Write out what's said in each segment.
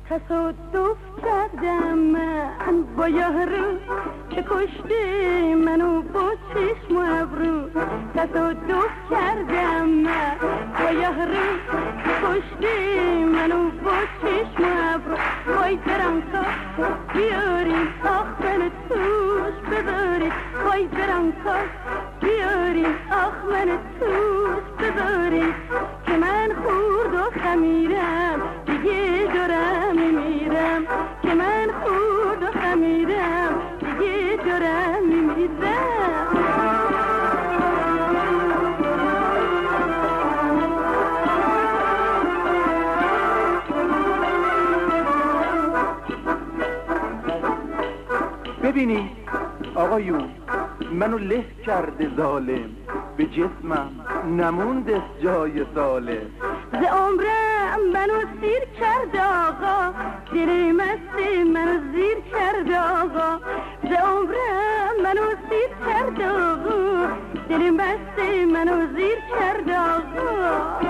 تصادف کردم من با یارو که کشتی منو با چشم و ابرو. تصادف کردم من با یارو که کشتی منو با چشم و ابرو. وای برانکا بیارین آخ من توش ببارید. وای برانکا بیارین آخ من توش ببارید که من خورد و خمیرم دیگه دارم میمیرم. که من خورد و خمیرم دیگه دارم میمیرم. ببینی آقایون منو له کرده ظالم، به جسمم نمونده جای سالم. ز عمرم منو سیر کرد آقا، دل مستی منو زیر کرد آقا. ز عمرم منو سیر کرد آقا، دل مستی منو زیر کرد آقا.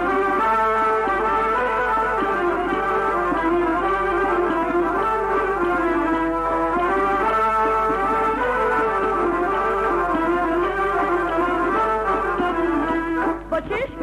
با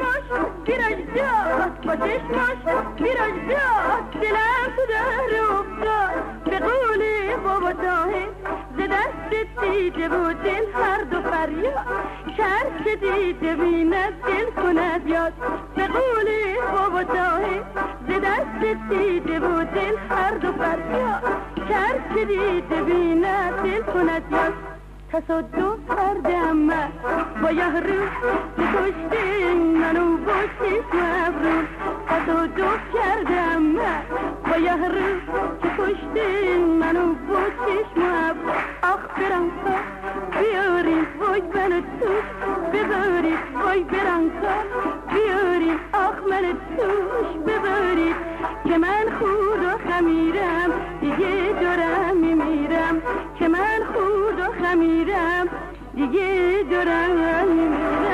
چشماش بیراج داد دلم تو در افتاد. به قول بابا طاهر ز دست دیده و دل هر دو فریاد. شهر که دیده بیند دل کند یاد. به قول بابا طاهر ز دست دیده و دل هر دو فریاد. شهر که دیده بیند دل کند یاد. تصادف کردم من با یارو که کشتی منو با چشم و ابرو. تصادف کردم من با یارو که کشتی منو با چشم و ابرو. آخ برانکا بیارین وای منو توش ببارید. وای برانکا بیارین آخ منو توش ببارید که من خورد و خمیرم دیگه دارم میمیرم. که من خورد و خمیرم دیگه دارم میمیرم.